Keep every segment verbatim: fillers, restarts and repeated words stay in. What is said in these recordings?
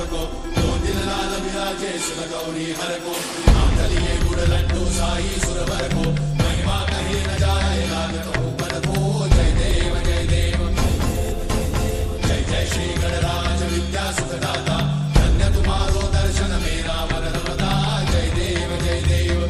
को, दो दिन लाल विराजे सुर गौरी हर को, नाम चलिए गुड़ लड्डू शाही सुरवर को, महिमा कहीं न जाए लागत ऊपर को। जय देव जय देव जय जय श्री गणराज विद्या सुखदाता, धन्य तुम्हारो दर्शन मेरा मन रमता। जय देव जय देव।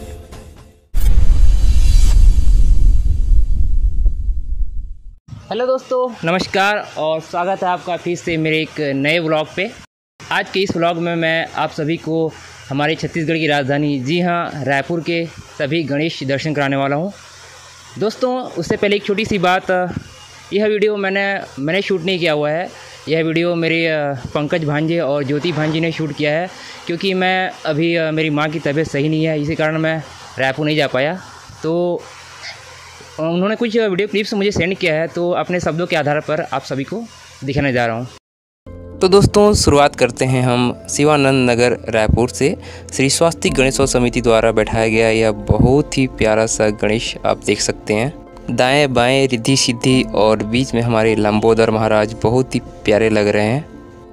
हेलो दोस्तों, नमस्कार और स्वागत है आपका फिर से मेरे एक नए व्लॉग पे। आज के इस व्लॉग में मैं आप सभी को हमारे छत्तीसगढ़ की राजधानी, जी हाँ रायपुर के सभी गणेश दर्शन कराने वाला हूँ। दोस्तों, उससे पहले एक छोटी सी बात, यह वीडियो मैंने मैंने शूट नहीं किया हुआ है। यह वीडियो मेरे पंकज भांजे और ज्योति भांजी ने शूट किया है, क्योंकि मैं अभी मेरी माँ की तबीयत सही नहीं है, इसी कारण मैं रायपुर नहीं जा पाया। तो उन्होंने कुछ वीडियो क्लिप्स मुझे सेंड किया है, तो अपने शब्दों के आधार पर आप सभी को दिखाने जा रहा हूँ। तो दोस्तों, शुरुआत करते हैं हम शिवानंद नगर रायपुर से। श्री स्वास्तिक गणेशोत्सव समिति द्वारा बैठाया गया यह बहुत ही प्यारा सा गणेश आप देख सकते हैं। दाएं बाएं रिद्धि सिद्धि और बीच में हमारे लंबोदर महाराज बहुत ही प्यारे लग रहे हैं।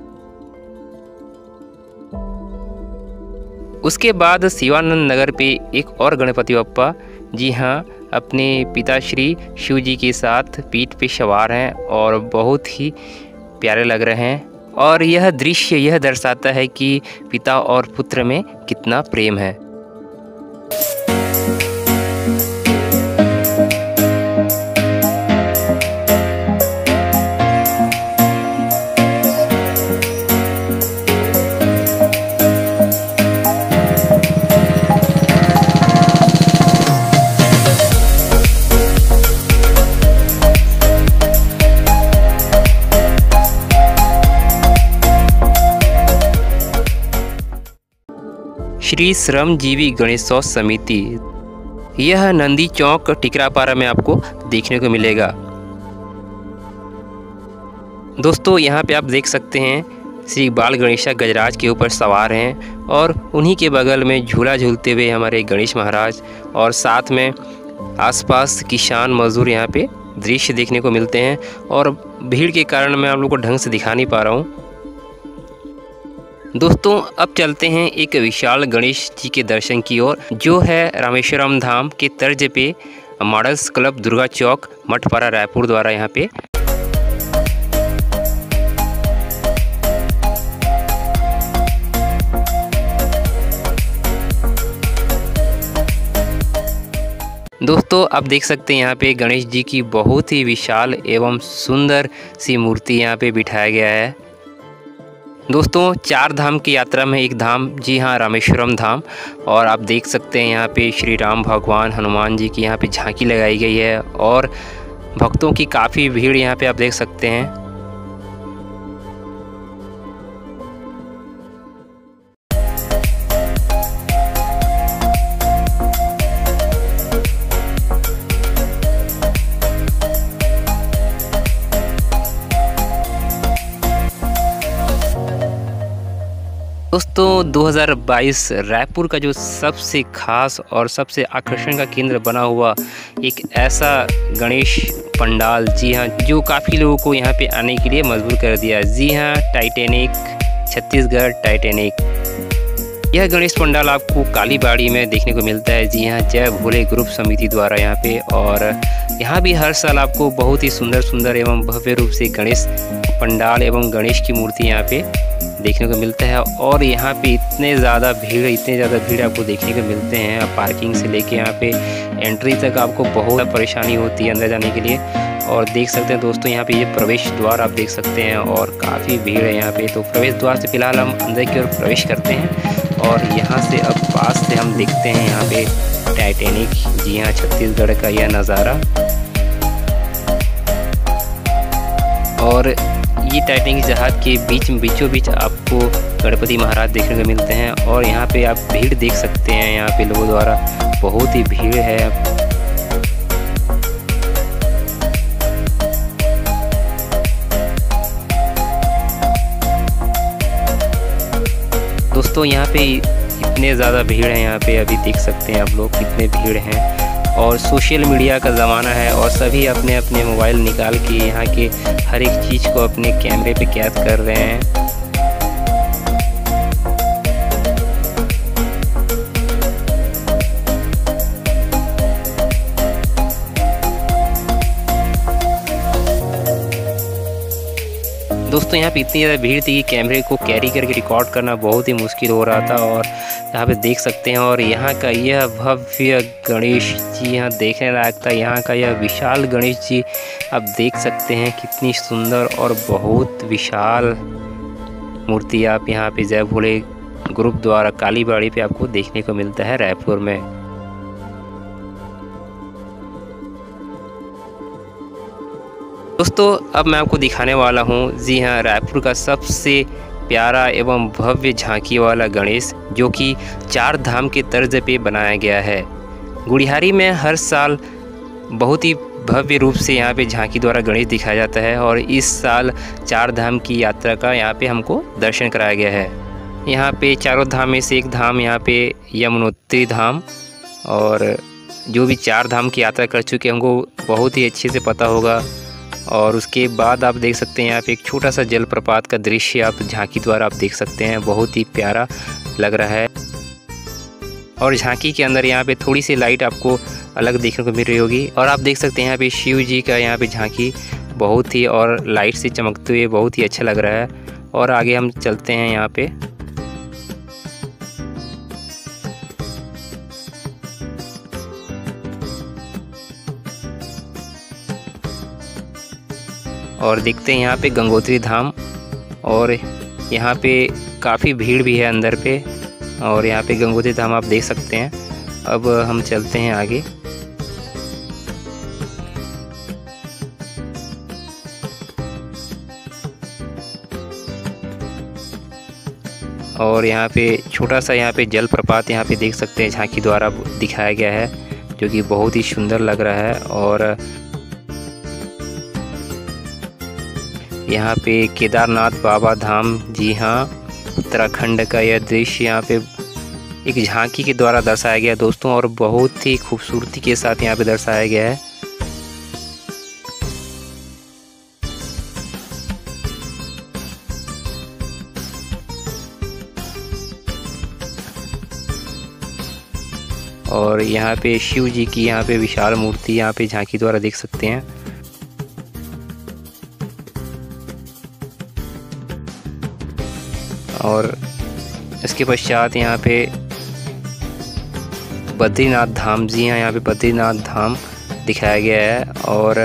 उसके बाद शिवानंद नगर पे एक और गणपति बप्पा, जी हाँ, अपने पिताश्री शिव जी के साथ पीठ पे सवार हैं और बहुत ही प्यारे लग रहे हैं। और यह दृश्य यह दर्शाता है कि पिता और पुत्र में कितना प्रेम है। श्री श्रमजीवी गणेशोत्सव समिति, यह नंदी चौक टिकरापारा में आपको देखने को मिलेगा। दोस्तों, यहाँ पे आप देख सकते हैं श्री बाल गणेशा गजराज के ऊपर सवार हैं और उन्हीं के बगल में झूला झूलते हुए हमारे गणेश महाराज, और साथ में आसपास किसान मजदूर यहाँ पे दृश्य देखने को मिलते हैं। और भीड़ के कारण मैं आप लोगों को ढंग से दिखा नहीं पा रहा हूँ। दोस्तों, अब चलते हैं एक विशाल गणेश जी के दर्शन की ओर, जो है रामेश्वरम धाम के तर्ज पे मॉडल्स क्लब दुर्गा चौक मठपारा रायपुर द्वारा यहाँ पे। दोस्तों, आप देख सकते हैं यहाँ पे गणेश जी की बहुत ही विशाल एवं सुंदर सी मूर्ति यहाँ पे बिठाया गया है। दोस्तों, चार धाम की यात्रा में एक धाम, जी हाँ रामेश्वरम धाम। और आप देख सकते हैं यहाँ पे श्री राम भगवान हनुमान जी की यहाँ पे झांकी लगाई गई है और भक्तों की काफ़ी भीड़ यहाँ पे आप देख सकते हैं। दोस्तों, दो हज़ार बाईस रायपुर का जो सबसे खास और सबसे आकर्षण का केंद्र बना हुआ एक ऐसा गणेश पंडाल, जी हाँ, जो काफ़ी लोगों को यहाँ पे आने के लिए मजबूर कर दिया। जी हाँ, टाइटैनिक छत्तीसगढ़ टाइटैनिक। यह गणेश पंडाल आपको कालीबाड़ी में देखने को मिलता है। जी हाँ, जय भोले ग्रुप समिति द्वारा यहाँ पे। और यहाँ भी हर साल आपको बहुत ही सुंदर सुंदर एवं भव्य रूप से गणेश पंडाल एवं गणेश की मूर्ति यहाँ पे देखने को मिलता है। और यहाँ पे इतने ज़्यादा भीड़ इतने ज़्यादा भीड़ आपको देखने को मिलते हैं। पार्किंग से लेके यहाँ पे एंट्री तक आपको बहुत परेशानी होती है अंदर जाने के लिए। और देख सकते हैं दोस्तों, यहाँ पे ये प्रवेश द्वार आप देख सकते हैं और काफ़ी भीड़ है यहाँ पे। तो प्रवेश द्वार से फिलहाल हम अंदर की ओर प्रवेश करते हैं और यहाँ से अब पास से हम देखते हैं यहाँ पे टाइटैनिक, जी हाँ, छत्तीसगढ़ का यह नज़ारा। और ये टाइटैनिक जहाज़ के बीच बीचों बीच आपको गणपति महाराज देखने को मिलते हैं। और यहाँ पे आप भीड़ देख सकते हैं, यहाँ पे लोगों द्वारा बहुत ही भीड़ है। दोस्तों, यहाँ पे इतने ज़्यादा भीड़ है, यहाँ पे अभी देख सकते हैं आप लोग कितने भीड़ हैं। और सोशल मीडिया का ज़माना है और सभी अपने अपने मोबाइल निकाल के यहाँ के हर एक चीज़ को अपने कैमरे पे कैद कर रहे हैं। दोस्तों यहाँ पे इतनी ज़्यादा भीड़ थी कि कैमरे को कैरी करके रिकॉर्ड करना बहुत ही मुश्किल हो रहा था। और यहाँ पे देख सकते हैं, और यहाँ का यह भव्य गणेश जी यहाँ देखने लायक था। यहाँ का यह विशाल गणेश जी आप देख सकते हैं, कितनी सुंदर और बहुत विशाल मूर्ति आप यहाँ पे जय भोले गुरुद्वारा कालीबाड़ी पे आपको देखने को मिलता है रायपुर में। दोस्तों अब मैं आपको दिखाने वाला हूँ, जी हाँ, रायपुर का सबसे प्यारा एवं भव्य झांकी वाला गणेश, जो कि चार धाम के तर्ज पे बनाया गया है। गुड़ियारी में हर साल बहुत ही भव्य रूप से यहाँ पे झांकी द्वारा गणेश दिखाया जाता है, और इस साल चार धाम की यात्रा का यहाँ पे हमको दर्शन कराया गया है। यहाँ पे चारों धाम में से एक धाम यहाँ पे यमुनोत्री धाम, और जो भी चार धाम की यात्रा कर चुके हैं हमको बहुत ही अच्छे से पता होगा। और उसके बाद आप देख सकते हैं यहाँ पे एक छोटा सा जलप्रपात का दृश्य आप झांकी द्वारा आप देख सकते हैं, बहुत ही प्यारा लग रहा है। और झांकी के अंदर यहाँ पे थोड़ी सी लाइट आपको अलग देखने को मिल रही होगी, और आप देख सकते हैं यहाँ पे शिव जी का यहाँ पे झांकी बहुत ही और लाइट से चमकते हुए बहुत ही अच्छा लग रहा है। और आगे हम चलते हैं यहाँ पे, और देखते हैं यहाँ पे गंगोत्री धाम, और यहाँ पे काफ़ी भीड़ भी है अंदर पे, और यहाँ पे गंगोत्री धाम आप देख सकते हैं। अब हम चलते हैं आगे, और यहाँ पे छोटा सा यहाँ पे जलप्रपात यहाँ पे देख सकते हैं झांकी द्वारा दिखाया गया है, जो कि बहुत ही सुंदर लग रहा है। और यहाँ पे केदारनाथ बाबा धाम, जी हाँ, उत्तराखंड का यह दृश्य यहाँ पे एक झांकी के द्वारा दर्शाया गया दोस्तों, और बहुत ही खूबसूरती के साथ यहाँ पे दर्शाया गया है। और यहाँ पे शिव जी की यहाँ पे विशाल मूर्ति यहाँ पे झांकी द्वारा देख सकते हैं। और इसके पश्चात यहाँ पे बद्रीनाथ धाम, जी हाँ, यहाँ पे बद्रीनाथ धाम दिखाया गया है, और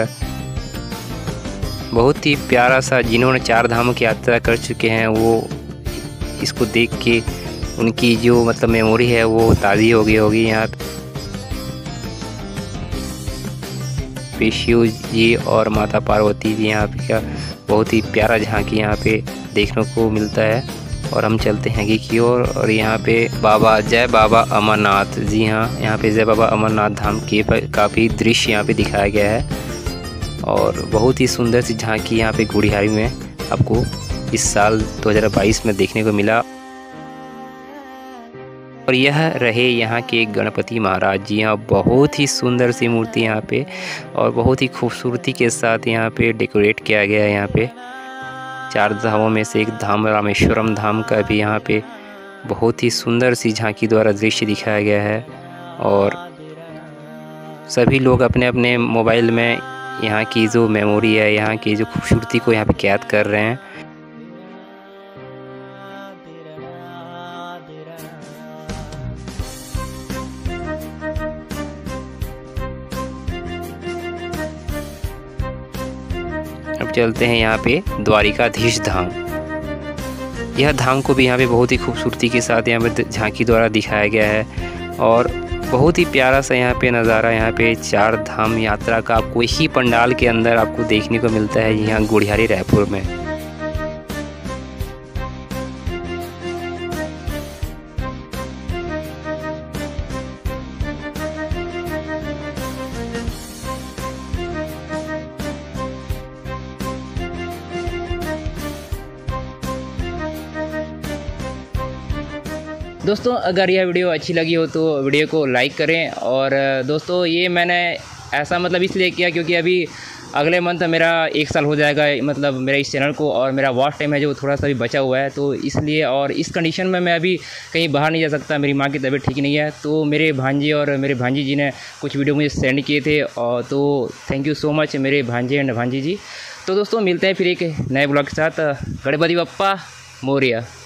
बहुत ही प्यारा सा, जिन्होंने चार धामों की यात्रा कर चुके हैं वो इसको देख के उनकी जो मतलब मेमोरी है वो ताज़ी हो गई होगी। यहाँ पे शिव जी और माता पार्वती जी यहाँ पे का बहुत ही प्यारा झांकी यहाँ पे देखने को मिलता है। और हम चलते हैं आगे की ओर, और, और यहाँ पे बाबा जय बाबा अमरनाथ, जी हाँ, यहाँ पे जय बाबा अमरनाथ धाम के काफ़ी दृश्य यहाँ पे दिखाया गया है, और बहुत ही सुंदर सी झांकी यहाँ पे गुड़ियारी में आपको इस साल दो हज़ार बाईस में देखने को मिला। और यह रहे यहाँ के गणपति महाराज, जी हाँ, बहुत ही सुंदर सी मूर्ति यहाँ पे, और बहुत ही खूबसूरती के साथ यहाँ पे डेकोरेट किया गया है। यहाँ पे चार धामों में से एक धाम रामेश्वरम धाम का भी यहाँ पे बहुत ही सुंदर सी झांकी द्वारा दृश्य दिखाया गया है, और सभी लोग अपने अपने मोबाइल में यहाँ की जो मेमोरी है, यहाँ की जो खूबसूरती को यहाँ पे कैद कर रहे हैं। अब चलते हैं यहाँ पे द्वारिकाधीश धाम। यह धाम को भी यहाँ पे बहुत ही खूबसूरती के साथ यहाँ पे झांकी द्वारा दिखाया गया है, और बहुत ही प्यारा सा यहाँ पे नज़ारा यहाँ पे चार धाम यात्रा का आपको इसी पंडाल के अंदर आपको देखने को मिलता है यहाँ गुड़ियारी रायपुर में। दोस्तों अगर यह वीडियो अच्छी लगी हो तो वीडियो को लाइक करें। और दोस्तों ये मैंने ऐसा मतलब इसलिए किया क्योंकि अभी अगले मंथ मेरा एक साल हो जाएगा मतलब मेरे इस चैनल को, और मेरा वॉच टाइम है जो थोड़ा सा भी बचा हुआ है, तो इसलिए और इस कंडीशन में मैं अभी कहीं बाहर नहीं जा सकता, मेरी माँ की तबीयत ठीक नहीं है। तो मेरे भांजे और मेरे भांजी जी ने कुछ वीडियो मुझे सेंड किए थे, और तो थैंक यू सो मच मेरे भांजे एंड भांजी जी। तो दोस्तों मिलते हैं फिर एक नए ब्लॉग के साथ। गणपति बप्पा मोरया।